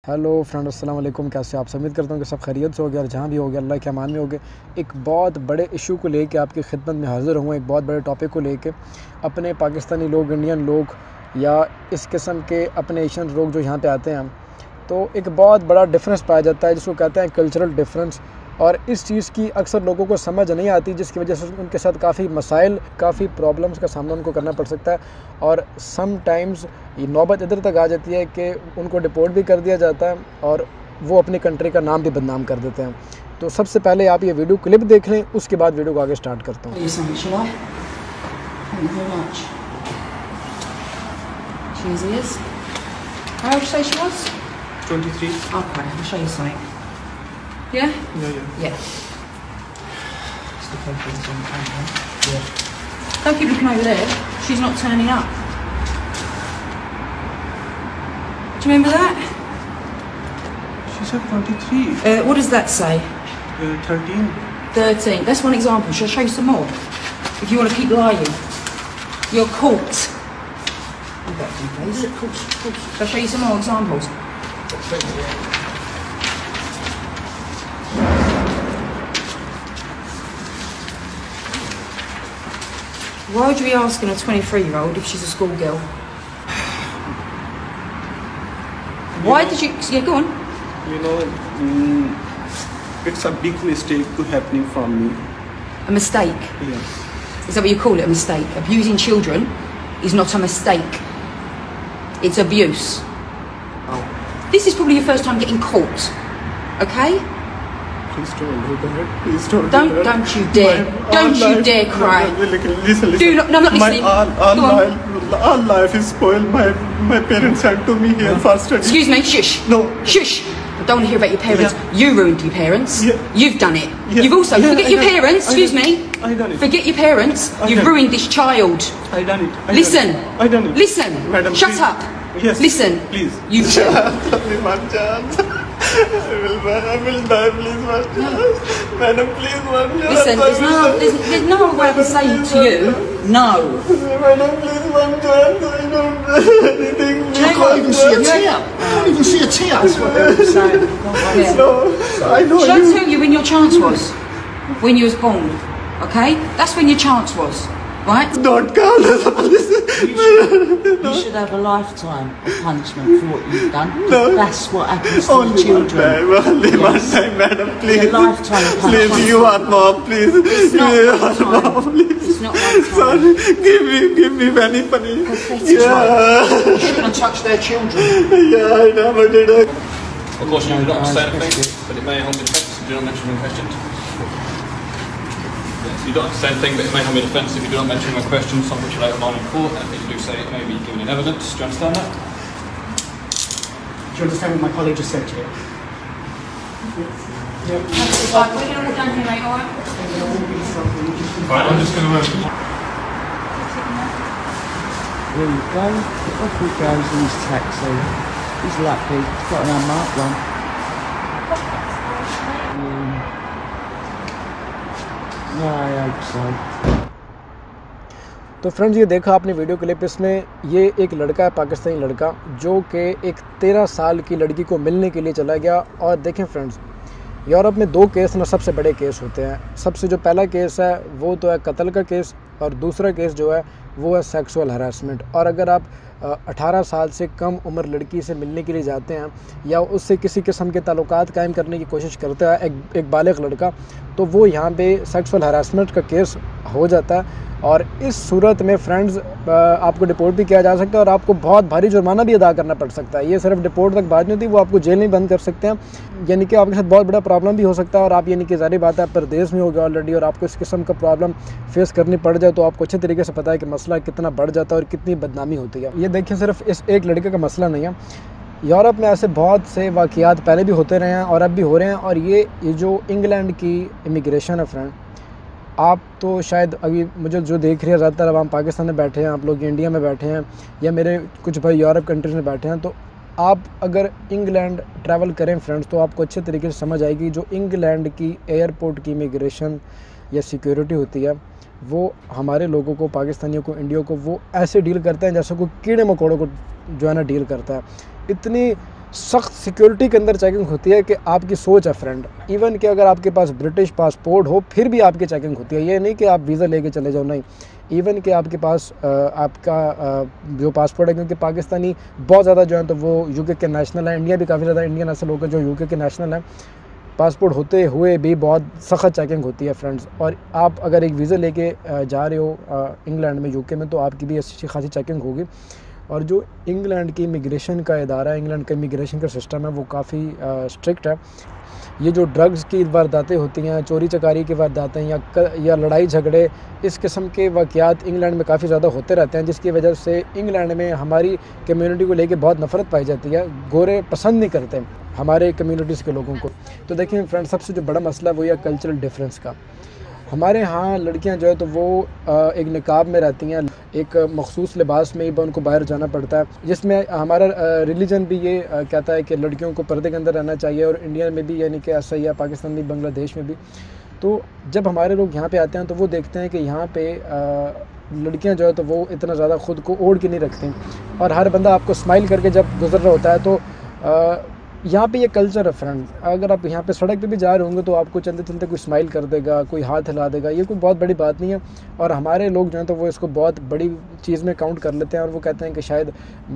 Hello friend, अस्सलाम वालेकुम। कैसे आप? उम्मीद करता हूँ कि सब खैरियत से हो गया और जहाँ भी हो गया अल्लाह के अमान में हो गए। एक बहुत बड़े इशू को लेके आपकी खिदमत में हाज़िर हूँ, एक बहुत बड़े टॉपिक को लेके। अपने पाकिस्तानी लोग, इंडियन लोग या इस किस्म के अपने एशियन लोग जो यहाँ पे आते हैं, तो एक बहुत बड़ा डिफरेंस पाया जाता है जिसको कहते हैं कल्चरल डिफरेंस। और इस चीज़ की अक्सर लोगों को समझ नहीं आती, जिसकी वजह से उनके साथ काफ़ी मसाइल, काफ़ी प्रॉब्लम्स का सामना उनको करना पड़ सकता है। और सम टाइम्स ये नौबत इधर तक आ जाती है कि उनको डिपोर्ट भी कर दिया जाता है और वो अपनी कंट्री का नाम भी बदनाम कर देते हैं। तो सबसे पहले आप ये वीडियो क्लिप देख लें, उसके बाद वीडियो को आगे स्टार्ट करता हूँ। How old did you say she was? 23. Okay, I'll show you something. Yeah? Yeah. It's the confidence on camera. Yeah. Don't keep looking over there. She's not turning up. Do you remember that? She said 23. What does that say? 13. 13. That's one example. Shall I show you some more? If you want to keep lying. You're caught. Go back to you, please. Of course. Shall I show you some more examples? Why would you be asking a 23-year-old if she's a schoolgirl? Why did you... Yeah, go on. You know, it's a big mistake to happening from me. A mistake? Yeah. Is that what you call it, a mistake? Abusing children is not a mistake. It's abuse. Oh. This is probably your first time getting caught. Okay? Please don't do that. Please don't do that. Don't you dare. Don't you dare cry. Listen. Do not, no, I'm not listening. All life is spoiled. My parents sent to me here for study. Excuse me, shush. No. Shush. I don't want to hear about your parents. Yeah. You ruined your parents. Yeah. You've done it. Yeah. You've also... Yeah, forget your parents. Excuse me. I done it. Forget your parents. You've ruined this child. I done it. Listen. I done it. Listen. Madam, shut please. up. Yes. Listen. Please. You... I will die, please, Madam, please, Listen, there's no way I can say to you, no. Madam, please, I don't do anything. You can't even see a tear. You can't even see a tear. That's what they're saying. Yeah. No, I know Shall I you. tell you when your chance was? When you was born, okay? That's when your chance was, right? Don't call the police. You should have a lifetime of punishment for what you've done. No. That's what happens to the Only children. one time, madam, please. A lifetime of Please, punishment. you are mom, please. It's not You one are time. mom, please. It's not one time. Sorry, give me penny. Pathetic. Yeah, You shouldn't have touched their children. yeah, I know, but did I? Of course, you do not say anything, but it may harm the defence if you do not mention my questions. Yes, you don't have to say anything, but it may harm your defence if you do not mention my questions, some of which are later on in court, and if you do say it may be given in evidence. Do you understand that? Do you understand what my colleague just said to you? Right, we're going to walk down here, mate, alright? Right, I'm just going to... There you go. Off he goes in his taxi. He's lucky. He's got an unmarked one. Yeah, I hope so. तो friends, ये देखा आपने video clip. इसमें ये एक लड़का है, पाकिस्तानी लड़का, जो कि एक 13 साल की लड़की को मिलने के लिए चला गया। और देखें फ्रेंड्स, यूरोप में 2 केस ना सबसे बड़े केस होते हैं। सबसे जो पहला केस है वो तो है कत्ल का केस, और दूसरा केस जो है वो है सेक्सुअल हरासमेंट। और अगर आप 18 साल से कम उम्र लड़की से मिलने के लिए जाते हैं या उससे किसी किस्म के ताल्लुकात कायम करने की कोशिश करता है एक बालिग लड़का, तो वो यहाँ पे सेक्सुअल हरासमेंट का केस हो जाता है। और इस सूरत में फ्रेंड्स आपको डिपोर्ट भी किया जा सकता है और आपको बहुत भारी जुर्माना भी अदा करना पड़ सकता है। ये सिर्फ डिपोर्ट तक बात नहीं होती, वो आपको जेल में बंद कर सकते हैं, यानी कि आपके साथ बहुत बड़ा प्रॉब्लम भी हो सकता है। और आप यानी कि ज़ाहिर बात है आप परदेश में हो गए ऑलरेडी और आपको इस किस्म का प्रॉब्लम फेस करनी पड़ जाए तो आपको अच्छे तरीके से पता है कि मसला कितना बढ़ जाता है और कितनी बदनामी होती है। ये देखिए, सिर्फ इस एक लड़के का मसला नहीं है, यूरोप में ऐसे बहुत से वाक़यात पहले भी होते रहे हैं और अब भी हो रहे हैं। और ये जो इंग्लैंड की इमिग्रेशन है फ्रेंड, आप तो शायद अभी मुझे जो देख रहे हैं ज़्यादातर अब हम पाकिस्तान में बैठे हैं, आप लोग इंडिया में बैठे हैं या मेरे कुछ भाई यूरोप कंट्रीज़ में बैठे हैं, तो आप अगर इंग्लैंड ट्रैवल करें फ्रेंड्स तो आपको अच्छे तरीके से समझ आएगी जो इंग्लैंड की एयरपोर्ट की इमिग्रेशन या सिक्योरिटी होती है वो हमारे लोगों को, पाकिस्तानियों को, इंडिया को वो ऐसे डील करते हैं जैसे कोई कीड़े मकोड़ों को जो है ना डील करता है। इतनी सख्त सिक्योरिटी के अंदर चेकिंग होती है कि आपकी सोच है फ्रेंड। इवन कि अगर आपके पास ब्रिटिश पासपोर्ट हो फिर भी आपकी चेकिंग होती है। ये नहीं कि आप वीज़ा लेके चले जाओ, नहीं, इवन कि आपके पास आपका जो पासपोर्ट है, क्योंकि पाकिस्तानी बहुत ज़्यादा जो है तो वो यूके के नेशनल हैं। इंडिया भी काफ़ी ज़्यादा इंडियन ऐसे लोग हैं जो यूके के नेशनल हैं। पासपोर्ट होते हुए भी बहुत सख्त चेकिंग होती है फ्रेंड्स। और आप अगर एक वीज़ा लेके जा रहे हो इंग्लैंड में, यूके में, तो आपकी भी अच्छी खासी चेकिंग होगी। और जो इंग्लैंड की इमिग्रेशन का इदारा है, इंग्लैंड का इमिग्रेशन का सिस्टम है, वो काफ़ी स्ट्रिक्ट है। ये जो ड्रग्स की वारदातें होती हैं, चोरी चकारी की वारदातें या लड़ाई झगड़े, इस किस्म के वाक़यात इंग्लैंड में काफ़ी ज़्यादा होते रहते हैं, जिसकी वजह से इंग्लैंड में हमारी कम्युनिटी को लेके बहुत नफ़रत पाई जाती है। गोरे पसंद नहीं करते हमारे कम्युनिटीज़ के लोगों को। तो देखिए फ्रेंड्स, सबसे जो बड़ा मसला वो है कल्चरल डिफरेंस का। हमारे यहाँ लड़कियाँ जो है तो वो एक निकाब में रहती हैं, एक मखसूस लिबास में ही उनको बाहर जाना पड़ता है, जिसमें हमारा रिलीजन भी ये कहता है कि लड़कियों को पर्दे के अंदर रहना चाहिए। और इंडिया में भी यानी कि ऐसा ही है, पाकिस्तान में, बांग्लादेश में भी। तो जब हमारे लोग यहाँ पे आते हैं तो वो देखते हैं कि यहाँ पे लड़कियाँ जो है तो वो इतना ज़्यादा ख़ुद को ओढ़ के नहीं रखती, और हर बंदा आपको स्माइल करके जब गुजर रहा होता है। तो यहाँ पे ये कल्चर है फ्रेंड। अगर आप यहाँ पे सड़क पे भी जा रहे होंगे तो आपको चलते चलते कोई स्माइल कर देगा, कोई हाथ हिला देगा, ये कोई बहुत बड़ी बात नहीं है। और हमारे लोग जो हैं तो वो इसको बहुत बड़ी चीज़ में काउंट कर लेते हैं, और वो कहते हैं कि शायद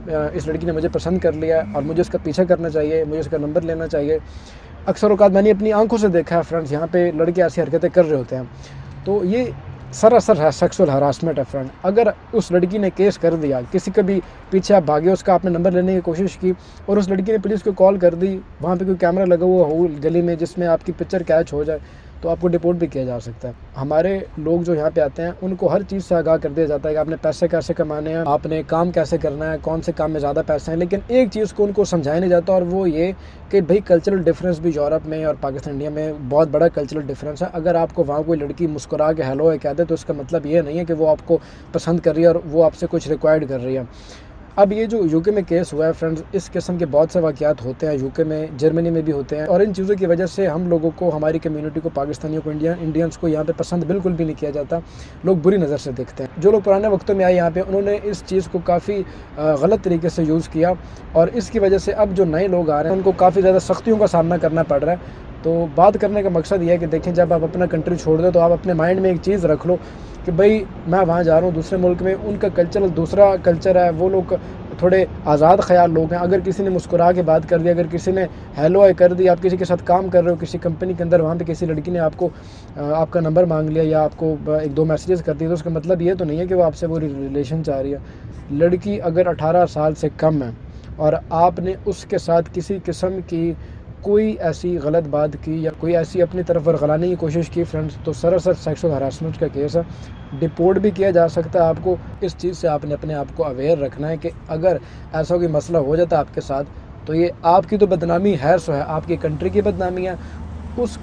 इस लड़की ने मुझे पसंद कर लिया और मुझे इसका पीछा करना चाहिए, मुझे इसका नंबर लेना चाहिए। अक्सर औक़ात मैंने अपनी आंखों से देखा है फ्रेंड्स, यहाँ पे लड़के ऐसी हरकतें कर रहे होते हैं। तो ये सरासर सेक्सुअल हरासमेंट है फ्रेंड। अगर उस लड़की ने केस कर दिया, किसी का भी पीछे आप भागे, उसका आपने नंबर लेने की कोशिश की और उस लड़की ने पुलिस को कॉल कर दी, वहाँ पे कोई कैमरा लगा हुआ हो गली में जिसमें आपकी पिक्चर कैच हो जाए, तो आपको डिपोर्ट भी किया जा सकता है। हमारे लोग जो यहाँ पे आते हैं उनको हर चीज़ से आगाह कर दिया जाता है कि आपने पैसे कैसे कमाने हैं, आपने काम कैसे करना है, कौन से काम में ज़्यादा पैसे हैं। लेकिन एक चीज़ को उनको समझाया नहीं जाता, और वो ये कि भाई कल्चरल डिफरेंस भी यूरोप में और पाकिस्तान इंडिया में बहुत बड़ा कल्चरल डिफरेंस है। अगर आपको वहाँ कोई लड़की मुस्कुरा के हेलो है कह दे तो इसका मतलब ये नहीं है कि वो आपको पसंद कर रही है और वो आपसे कुछ रिक्वायर्ड कर रही है। अब ये जो यूके में केस हुआ है फ्रेंड्स, इस किस्म के बहुत से वाक़यात होते हैं यूके में, जर्मनी में भी होते हैं। और इन चीज़ों की वजह से हम लोगों को, हमारी कम्युनिटी को, पाकिस्तानियों को, इंडियंस को यहाँ पे पसंद बिल्कुल भी नहीं किया जाता। लोग बुरी नज़र से देखते हैं। जो लोग पुराने वक्तों में आए यहाँ पे, उन्होंने इस चीज़ को काफ़ी गलत तरीके से यूज़ किया, और इसकी वजह से अब जो नए लोग आ रहे हैं उनको काफ़ी ज़्यादा सख्तियों का सामना करना पड़ रहा है। तो बात करने का मकसद ये है कि देखें, जब आप अपना कंट्री छोड़ दो तो आप अपने माइंड में एक चीज़ रख लो कि भाई मैं वहाँ जा रहा हूँ दूसरे मुल्क में, उनका कल्चर दूसरा कल्चर है, वो लोग थोड़े आज़ाद ख्याल लोग हैं। अगर किसी ने मुस्कुरा के बात कर दी, अगर किसी ने हेलो हाय कर दी, आप किसी के साथ काम कर रहे हो किसी कंपनी के अंदर, वहाँ पे किसी लड़की ने आपको आपका नंबर मांग लिया या आपको 1-2 मैसेजेस कर दिए, तो उसका मतलब ये तो नहीं है कि वो आपसे वो रिलेशन चाह रही है। लड़की अगर 18 साल से कम है और आपने उसके साथ किसी किस्म की कोई ऐसी गलत बात की या कोई ऐसी अपनी तरफ वरगलाने की कोशिश की फ्रेंड्स, तो सरासर सेक्सुअल हरासमेंट का केस है, डिपोर्ट भी किया जा सकता है आपको। इस चीज़ से आपने अपने आप को अवेयर रखना है कि अगर ऐसा कोई मसला हो जाता है आपके साथ, तो ये आपकी तो बदनामी है, सो है आपकी कंट्री की बदनामी है। उस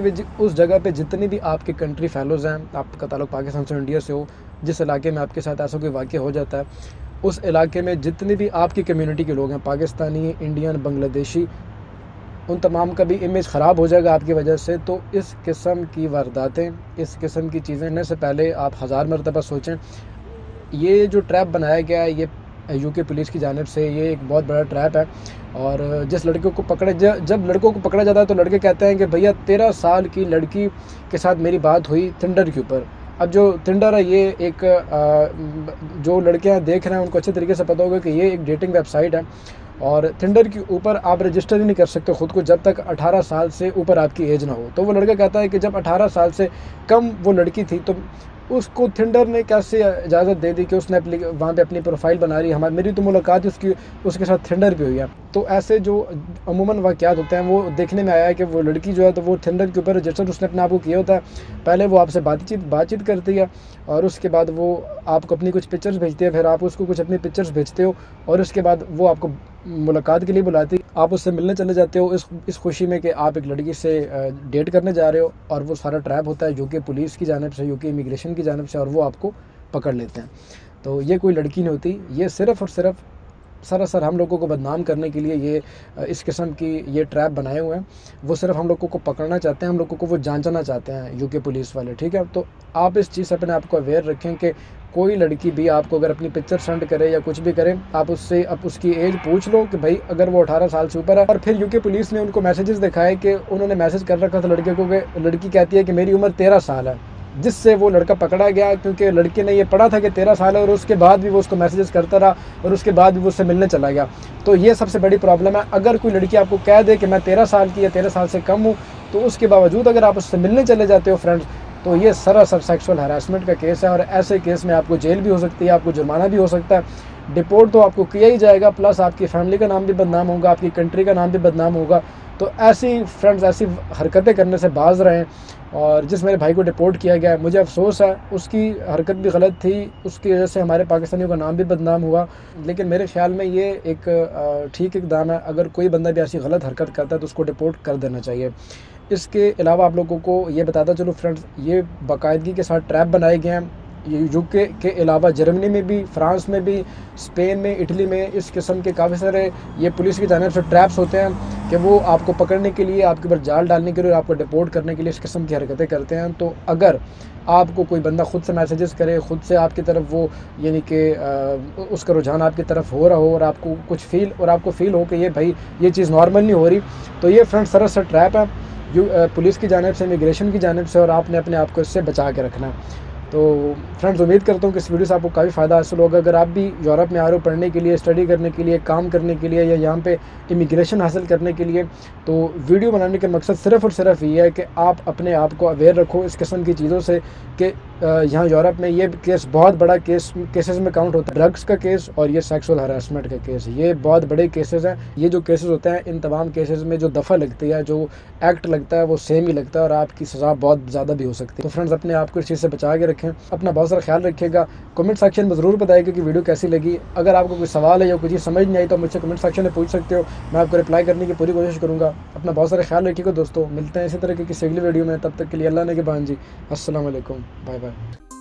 जगह पे जितनी भी आपके कंट्री फेलोज़ हैं, आपका ताल्लुक़ पाकिस्तान से, इंडिया से हो, जिस इलाके में आपके साथ ऐसा कोई वाक़या हो जाता है, उस इलाके में जितनी भी आपकी कम्युनिटी के लोग हैं, पाकिस्तानी, इंडियन, बांग्लादेशी, उन तमाम का भी इमेज ख़राब हो जाएगा आपकी वजह से। तो इस किस्म की वारदातें, इस किस्म की चीज़ें करने से पहले आप 1000 मरतबा सोचें। ये जो ट्रैप बनाया गया है ये यूके पुलिस की जानिब से, ये एक बहुत बड़ा ट्रैप है। और जिस लड़कियों को जब लड़कों को पकड़ा जाता है तो लड़के कहते हैं कि भैया 13 साल की लड़की के साथ मेरी बात हुई टिंडर के ऊपर। अब जो टिंडर है ये एक जो लड़कियां देख रहे हैं उनको अच्छे तरीके से पता होगा कि ये एक डेटिंग वेबसाइट है, और टिंडर के ऊपर आप रजिस्टर ही नहीं कर सकते ख़ुद को जब तक 18 साल से ऊपर आपकी एज ना हो। तो वो लड़का कहता है कि जब 18 साल से कम वो लड़की थी तो उसको टिंडर ने कैसे इजाज़त दे दी कि उसने वहाँ पे अपनी प्रोफाइल बना रही है। मेरी तो मुलाकात उसके साथ टिंडर भी हुई है। तो ऐसे जो अमूमन वाक़यात होते हैं वो देखने में आया है कि वो लड़की जो है तो वो टिंडर के ऊपर रजिस्टर उसने अपने आप को किया होता है। पहले वो आपसे बातचीत करती है और उसके बाद वो आपको अपनी कुछ पिक्चर्स भेजती है, फिर आप उसको कुछ अपनी पिक्चर्स भेजते हो और उसके बाद वो आपको मुलाकात के लिए बुलाती, आप उससे मिलने चले जाते हो इस खुशी में कि आप एक लड़की से डेट करने जा रहे हो। और वो सारा ट्रैप होता है यूके पुलिस की जानिब से, यूके इमिग्रेशन की जानिब से, और वो आपको पकड़ लेते हैं। तो ये कोई लड़की नहीं होती, ये सिर्फ़ और सिर्फ सरासर हम लोगों को बदनाम करने के लिए ये इस किस्म की ये ट्रैप बनाए हुए हैं। वो सिर्फ हम लोगों को पकड़ना चाहते हैं, हम लोगों को वो जांचना चाहते हैं यूके पुलिस वाले, ठीक है। तो आप इस चीज़ से अपने आप को अवेयर रखें कि कोई लड़की भी आपको अगर अपनी पिक्चर सेंड करे या कुछ भी करे, आप उससे अब उसकी एज पूछ लो कि भाई अगर वो 18 साल से ऊपर है। और फिर यूके पुलिस ने उनको मैसेजेस दिखाए कि उन्होंने मैसेज कर रखा था लड़के को कि लड़की कहती है कि मेरी उम्र 13 साल है, जिससे वो लड़का पकड़ा गया क्योंकि लड़के ने ये पढ़ा था कि 13 साल है और उसके बाद भी वो उसको मैसेजेस करता रहा और उसके बाद भी वो उससे मिलने चला गया। तो ये सबसे बड़ी प्रॉब्लम है। अगर कोई लड़की आपको कह दे कि मैं 13 साल की या 13 साल से कम हूँ, तो उसके बावजूद अगर आप उससे मिलने चले जाते हो फ्रेंड्स, तो ये सरासर सेक्सुअल हैरेसमेंट का केस है। और ऐसे केस में आपको जेल भी हो सकती है, आपको जुर्माना भी हो सकता है, डिपोर्ट तो आपको किया ही जाएगा, प्लस आपकी फैमिली का नाम भी बदनाम होगा, आपकी कंट्री का नाम भी बदनाम होगा। तो ऐसी फ्रेंड्स ऐसी हरकतें करने से बाज रहें। और जिस मेरे भाई को डिपोर्ट किया गया है, मुझे अफसोस है, उसकी हरकत भी गलत थी, उसकी वजह से हमारे पाकिस्तानियों का नाम भी बदनाम हुआ। लेकिन मेरे ख्याल में ये एक ठीक इक़दाम है। अगर कोई बंदा भी ऐसी गलत हरकत करता है तो उसको डिपोर्ट कर देना चाहिए। इसके अलावा आप लोगों को ये बताता चलो फ्रेंड्स, ये बाकायदगी के साथ ट्रैप बनाए गए हैं। यूके के अलावा जर्मनी में भी, फ्रांस में भी, स्पेन में, इटली में इस किस्म के काफ़ी सारे ये पुलिस की जानिब से ट्रैप्स होते हैं कि वो आपको पकड़ने के लिए, आपके ऊपर जाल डालने के लिए, आपको डिपोर्ट करने के लिए इस किस्म की हरकतें करते हैं। तो अगर आपको कोई बंदा खुद से मैसेजेस करे, खुद से आपकी तरफ वो यानी कि उसका रुझान आपकी तरफ हो रहा हो और आपको कुछ फील हो कि ये भाई ये चीज़ नॉर्मल नहीं हो रही, तो ये फ्रेंड्स सरासर ट्रैप है पुलिस की जानिब से, इमिग्रेशन की जानिब से, और आपने अपने आप को इससे बचा के रखना है। तो फ्रेंड्स उम्मीद करता हूँ कि इस वीडियो से आपको काफ़ी फ़ायदा हासिल होगा। अगर आप भी यूरोप में आ रहे हो पढ़ने के लिए, स्टडी करने के लिए, काम करने के लिए, या यहाँ पे इमिग्रेशन हासिल करने के लिए, तो वीडियो बनाने का मकसद सिर्फ़ और सिर्फ ये है कि आप अपने आप को अवेयर रखो इस किस्म की चीज़ों से कि यहाँ यूरोप में ये केस बहुत बड़ा केसेस में काउंट होता है। ड्रग्स का केस और ये सेक्सुअल हरासमेंट का केस, ये बहुत बड़े केसेस हैं। ये जो केसेस होते हैं, इन तमाम केसेस में जो दफ़ा लगती है, जो एक्ट लगता है, वो सेम ही लगता है और आपकी सज़ा बहुत ज़्यादा भी हो सकती है। तो फ्रेंड्स अपने आप को इस चीज़ से बचा के रखें, अपना बहुत सारा ख्याल रखिएगा। कमेंट सेक्शन में ज़रूर बताइएगा कि वीडियो कैसी लगी। अगर आपको कोई सवाल है या कोई चीज़ समझ नहीं आई तो मुझसे कमेंट सेक्शन में पूछ सकते हो, मैं आपको रिप्लाई करने की पूरी कोशिश करूँगा। अपना बहुत सारा ख्याल रखिएगा दोस्तों, मिलते हैं इसी तरह की किसी अगली वीडियो में। तब तक के लिए अल्लाह ने के बान जी, अस्सलाम वालेकुम, बाय बाय।